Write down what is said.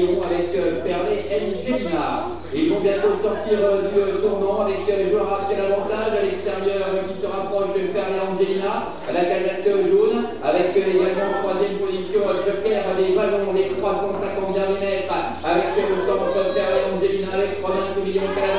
millions avec Perlet Angelina. Ils vont bientôt sortir du tournant avec joueur à l'avantage à l'extérieur qui se rapproche de Perlet Angelina. La casette jaune avec également en troisième position Joker des ballons des 350 derniers mètres avec le centre Perlet Angelina avec 3 millions.